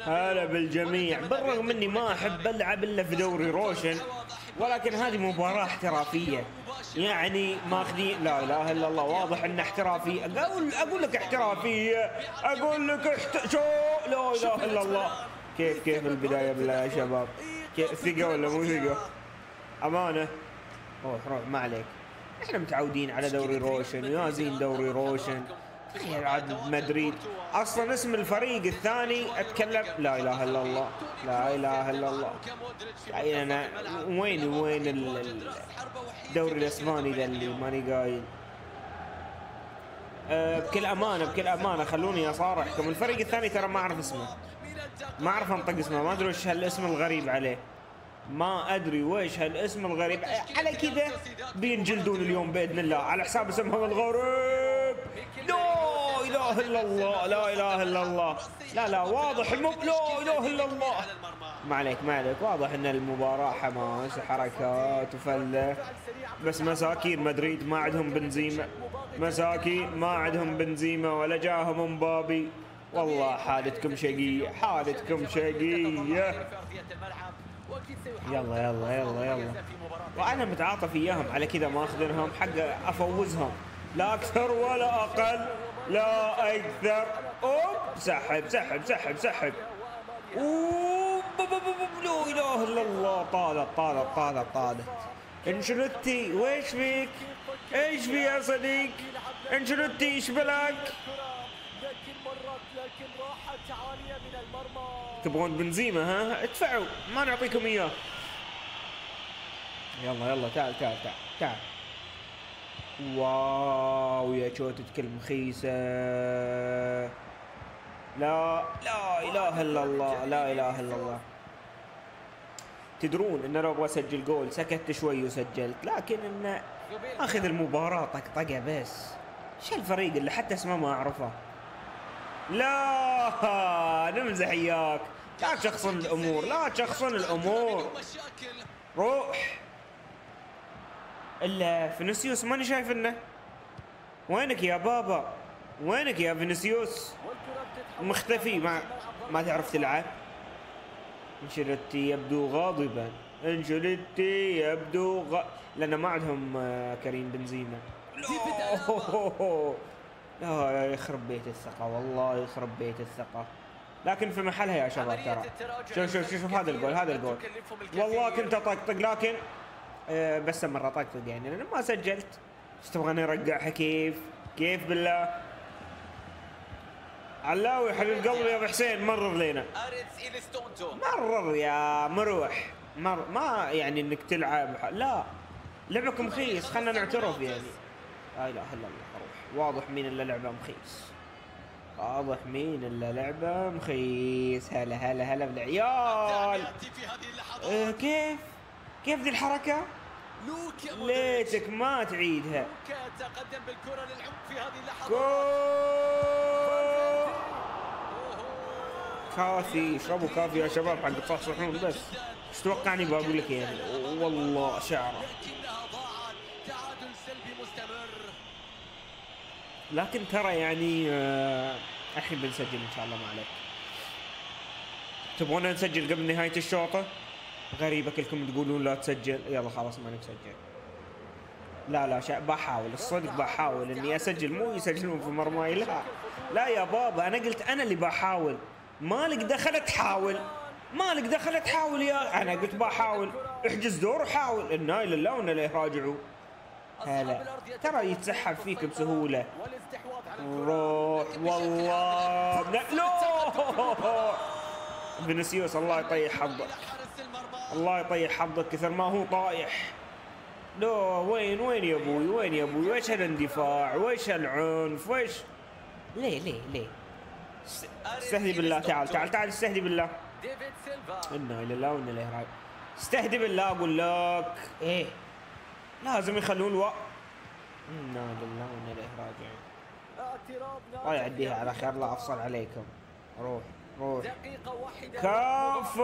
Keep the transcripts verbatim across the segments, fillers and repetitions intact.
هلا بالجميع. بالرغم اني ما احب العب الا في دوري روشن، ولكن هذه مباراة احترافية، يعني ماخذين لا اله الا الله، واضح انها احترافية. اقول اقول لك احترافية، اقول لك احت... شو لا اله الا الله. كيف كيف البداية بالله يا شباب؟ كيف ثقة ولا مو ثقة؟ امانة. روح روح ما عليك، احنا متعودين على دوري روشن ويازين دوري روشن. تخيل عاد مدريد، اصلا اسم الفريق الثاني اتكلم لا اله الا الله، لا اله الا الله. يعني انا وين وين الدوري الاسباني ذا اللي ماني قايل. أه بكل امانه بكل امانه خلوني اصارحكم، الفريق الثاني ترى ما اعرف اسمه، ما اعرف انطق اسمه، ما ادري وش هالاسم الغريب عليه، ما ادري وش هالاسم الغريب على كذا. بينجلدون اليوم باذن الله على حساب اسمهم الغريب. لا اله الا الله، لا اله الا الله. لا لا واضح المب لا اله الا الله. ما عليك ما عليك، واضح ان المباراة حماس وحركات وفلة، بس مساكين مدريد ما عندهم بنزيما، مساكين ما عندهم بنزيما ولا جاهم مبابي. والله حالتكم شقية، حالتكم شقية. يلا يلا يلا يلا، وانا متعاطف اياهم على كذا، ماخذنهم حق افوزهم، لا اكثر ولا اقل، لا اكثر. اوب سحب سحب سحب سحب. اوب لا اله الا الله. طالت طالت طالت طالت. انشلوتي ويش فيك؟ ايش في يا صديق؟ انشلوتي ايش بلاك؟ تبغون بنزيما ها؟ ادفعوا ما نعطيكم اياه. يلا يلا تعال تعال تعال تعال. واو يا شوتتك المخيسة. لا لا اله الا الله، لا اله الا الله. تدرون ان لو ابغى اسجل جول سكت شوي وسجلت، لكن ان اخذ المباراة طقطقة بس. شو الفريق اللي حتى اسمه ما اعرفه؟ لا نمزح اياك، لا تشخصن الامور، لا تشخصن الامور. روح. الا فينيسيوس ماني شايف انه. وينك يا بابا؟ وينك يا فينيسيوس؟ مختفي، ما ما تعرف تلعب. انشيلوتي يبدو غاضبا، انشيلوتي يبدو غ... لان ما عندهم كريم بنزيما. لا يخرب بيت الثقة، والله يخرب بيت الثقة، لكن في محلها يا شباب ترى. شوف شوف شوف هذا الجول، هذا الجول والله كنت اطقطق، لكن أه بس مرة طقطق يعني لأن ما سجلت. ايش تبغاني ارجعها كيف؟ كيف بالله؟ علاوي حبيب قلبي يا ابو حسين، مرر لينا، مرر يا مروح، مر ما يعني انك تلعب، لا لعبكم مخيس، خلنا نعترف يعني. لا اله الا الله. اروح، واضح مين اللي لعبه مخيس، واضح مين اللي لعبه مخيس. هلا هلا هلا بالعيال. اه كيف كيف ذي الحركة؟ ليتك ما تعيدها. كافي، اشربوا كافي يا شباب حق تصحصحون. بس ايش توقعني بقول لك يعني، والله شعره. لكن ترى يعني آه الحين بنسجل ان شاء الله، ما عليك. تبغون نسجل قبل نهاية الشوطة؟ غريبة كلكم تقولون لا تسجل. يلا خلاص ما نسجل. لا لا شا... بحاول الصدق، بحاول اني اسجل، مو يسجلون في مرماي. لا لا يا بابا، انا قلت انا اللي بحاول، مالك دخل تحاول، مالك دخل تحاول يا، انا قلت بحاول. احجز دور وحاول، انا لله وانا لا راجعوا. هلا ترى يتسحب فيك بسهولة. روح والله. لا فينيسيوس الله يطيح حظك، الله يطيح حظك كثر ما هو طايح. لا وين وين يا ابوي، وين يا ابوي؟ ويش هالاندفاع؟ ويش هالعنف؟ ويش ليه ليه ليه؟ استهدي بالله، تعال تعال تعال استهدي بالله. انا لله وانا اليه راجعون. استهدي بالله اقول لك. ايه لازم يخلون الوقت. انا لله وانا اليه راجعون. الله يعديها على خير، لا افصل عليكم. روح روح. كفو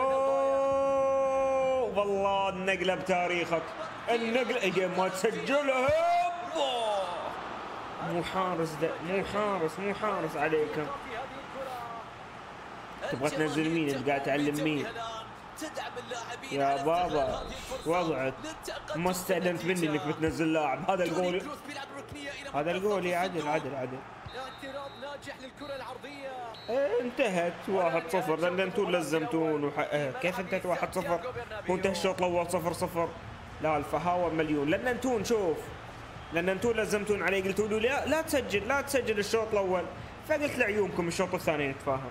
والله النقلة بتاريخك، النقلة اجي ما تسجلها. مو حارس ده، مو حارس، مو حارس عليكم. تبغى تنزل مين؟ انت قاعد تعلم مين؟ يا بابا وضعك ما استأذنت مني انك بتنزل لاعب. هذا الجول، هذا الجول يا عدل عدل عدل. ايه انتهت واحد صفر لان انتم لزمتون وح... اه كيف انتهت واحد صفر؟ هو انتهى الشوط الاول صفر صفر. لا الفهاوة مليون لان انتم شوف، لان انتم لزمتون علي قلتوا له لا لا تسجل لا تسجل الشوط الاول، فقلت لعيونكم الشوط الثاني نتفاهم.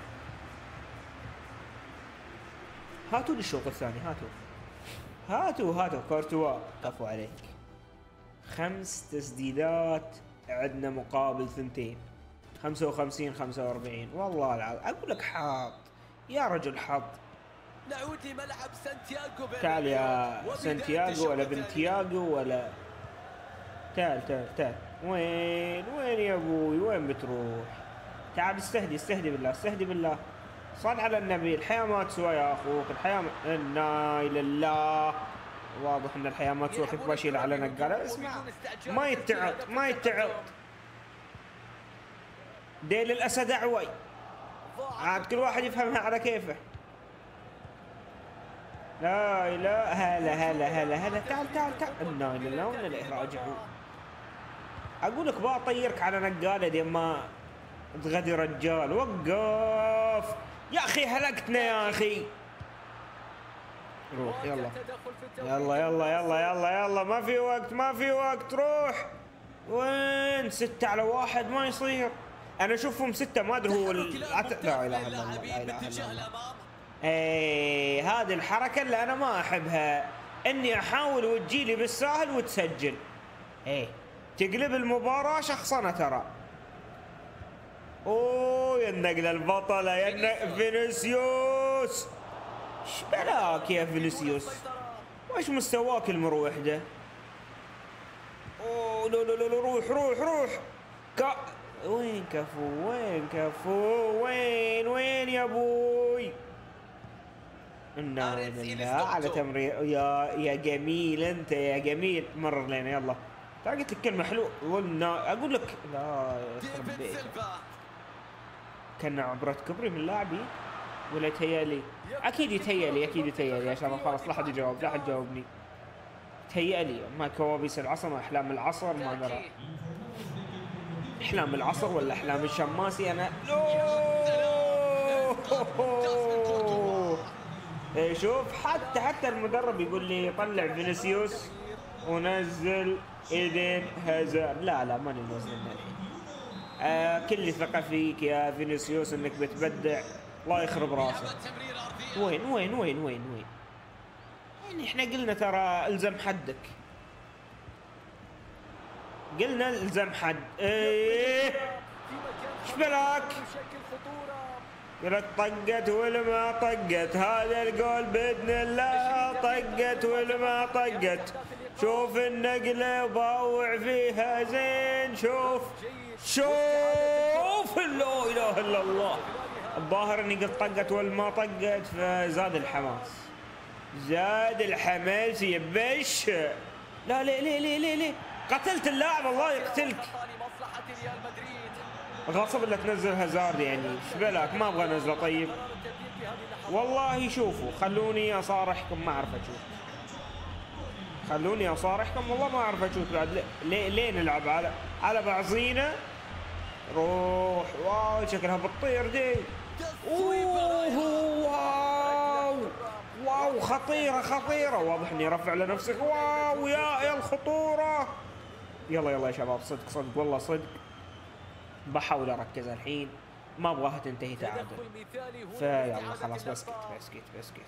هاتوا لي الشوط الثاني، هاتوا هاتوا هاتوا كورتوا كفو عليك. خمس تسديدات عندنا مقابل ثنتين، خمسة وخمسين خمسة وأربعين. والله العظيم اقول لك حاط يا رجل حط. نعود لملعب سانتياغو. تعال يا سانتياغو ولا بنتياغو ولا تعال تعال تعال. وين وين يا ابوي وين بتروح؟ تعال استهدي استهدي بالله استهدي بالله. صل على النبي، الحياة ما تسوى يا اخوك، الحياة ما... انا لله. واضح ان الحياة ما تسوى. كيف بشيل على نقالة؟ اسمع ما يتعظ ما يتعظ. ديل الاسد اعوي، عاد كل واحد يفهمها على كيفه. لا لا هلا هلا هلا هلا تعال تعال تعال. انا لله وانا اليه راجعون. اقول لك بطيرك على نقالة دي ما تغدي رجال. وقف يا اخي هلكتنا يا اخي. روح يلا يلا يلا يلا يلا يلا ما في وقت ما في وقت. روح وين؟ ستة على واحد ما يصير. انا اشوفهم ستة ما ادري هو ال... لا اله الا الله لا اله الا الله. ايه هذه الحركة اللي انا ما احبها، اني احاول وتجيلي بالساهل وتسجل. ايه تقلب المباراة شخصنة ترى. اوه يا النقلة البطلة يا فينيسيوس. ايش بلاك يا فينيسيوس؟ وش مستواك المروح ده؟ اوه لا لا لا روح روح روح. كا وين كفو وين كفو وين وين يا ابوي؟ انا لله على تمرير يا يا جميل انت يا جميل. مرر لنا يلا. ترى قلت لك كلمة حلوة والنا اقول لك لا يخرب بيتك. كان عبرة كبري من لاعبي ولا يتهيألي؟ اكيد يتهيألي اكيد يتهيألي يا شباب. خلاص لا حد يجاوب لا حد يجاوبني. يتهيألي ما كوابيس العصر ما احلام العصر ما ادري. احلام العصر ولا احلام الشماسي انا. إيه شوف حتى حتى المدرب يقول لي طلع فينيسيوس ونزل ايدين هازارد. لا لا ماني منزل الحين. آه كل ثقة فيك يا فينيسيوس انك بتبدع. الله يخرب راسك. وين وين وين وين وين؟ يعني احنا قلنا ترى الزم حدك. قلنا الزم حد. ايه ايش بلاك؟ يقولك طقت ولا ما طقت. هذا الجول باذن الله طقت ولا ما طقت. شوف النقله وباوع فيها زين. شوف شوف لا اله الا الله. الظاهر اني قلت طقت ولا ما طقت فزاد الحماس. زاد الحماس يا بش. لا ليه ليه ليه ليه ليه قتلت اللاعب الله يقتلك. غصب لا تنزل هازارد يعني ايش بالك؟ ما ابغى انزله. طيب والله شوفوا خلوني اصارحكم ما اعرف اشوف. خلوني اصارحكم والله ما اعرف اشوف بعد. ليه ليه نلعب على على بعضينا؟ روح واو شكلها بتطير دي. اوه واو واو خطيرة خطيرة. واضح اني رفع لنفسك. واو يا يا الخطورة. يلا يلا يا شباب صدق صدق والله صدق بحاول اركز الحين ما ابغاها تنتهي تعادل. فيلا خلاص بسكت بسكت بسكت.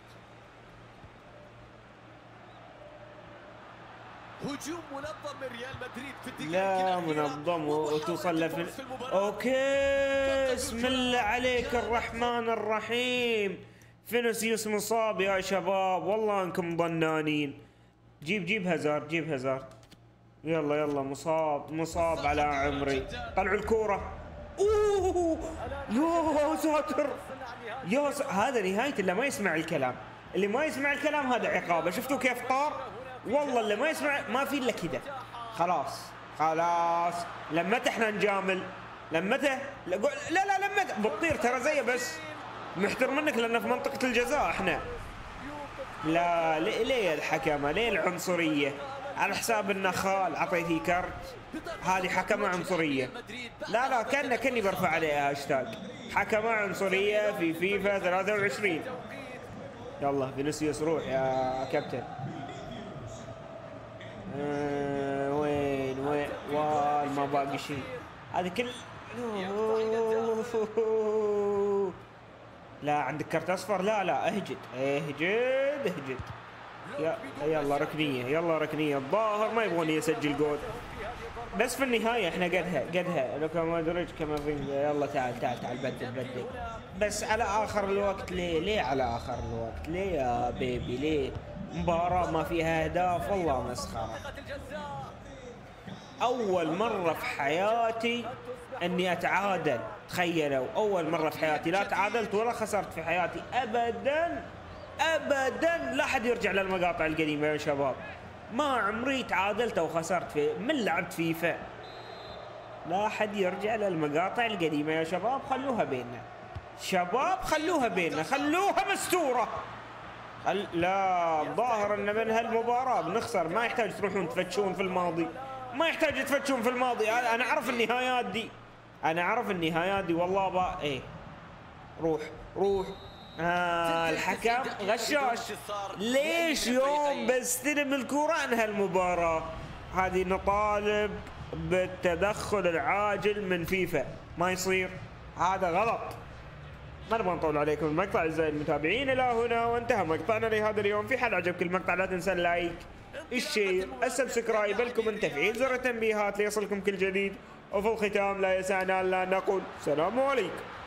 هجوم منظم من ريال مدريد في الدقيقة لا منظم وتوصل لفن. اوكي بسم الله عليك الرحمن الرحيم. فينيسيوس مصاب يا شباب والله انكم ضنانين. جيب جيب هازارد جيب هازارد. يلا يلا مصاب مصاب على عمري. طلعوا الكورة. اوه يا ساتر يا س... هذا نهاية اللي ما يسمع الكلام. اللي ما يسمع الكلام هذا عقابه. شفتوا كيف طار؟ والله اللي ما يسمع ما في الا كذا. خلاص خلاص لمتى احنا نجامل؟ لمتى؟ لا لا لمتى بتطير ترى زي بس. محترمينك لأنه في منطقة الجزاء احنا. لا ليه الحكمة؟ ليه العنصرية؟ على حساب النخال عطيتي كرت، هذه حكمة عنصرية. لا لا كأنه كني برفع عليها هاشتاج حكمة عنصرية في فيفا ثلاثة وعشرين. يلا فينيسيوس روح يا كابتن. آه وين وين وال ما باقي شيء. هذه كل لا عندك كرت اصفر. لا لا اهجد اهجد اهجد. يا يلا ركنيه يلا ركنيه. الظاهر ما يبغون يسجل جول، بس في النهايه احنا قدها قدها. لوكا مودريتش كامافينجا. يلا تعال تعال تعال بدل بدل. بس على اخر الوقت. ليه ليه على اخر الوقت؟ ليه يا بيبي ليه؟ مباراه ما فيها اهداف والله مسخره. اول مره في حياتي اني اتعادل. تخيلوا اول مره في حياتي لا تعادلت ولا خسرت في حياتي ابدا ابدا. لا حد يرجع للمقاطع القديمه يا شباب. ما عمري تعادلت او خسرت في من لعبت فيفا. لا حد يرجع للمقاطع القديمه يا شباب. خلوها بيننا شباب، خلوها بيننا، خلوها مستوره. خل... لا الظاهر ان من هالمباراه بنخسر. ما يحتاج تروحون تفتشون في الماضي، ما يحتاج تفتشون في الماضي. انا اعرف النهايات دي، انا اعرف النهايات دي والله. بقى ايه روح روح. آه الحكم غشاش. ليش يوم بستلم الكرة انهى المباراة؟ هذه نطالب بالتدخل العاجل من فيفا. ما يصير، هذا غلط. ما نبغى نطول عليكم المقطع اعزائي المتابعين. الى هنا وانتهى مقطعنا لهذا اليوم. في حال عجبك المقطع لا تنسى اللايك، الشير، السبسكرايب، الكومنت، تفعيل زر التنبيهات ليصلكم كل جديد. وفي الختام لا يسعنا الا ان نقول السلام عليكم.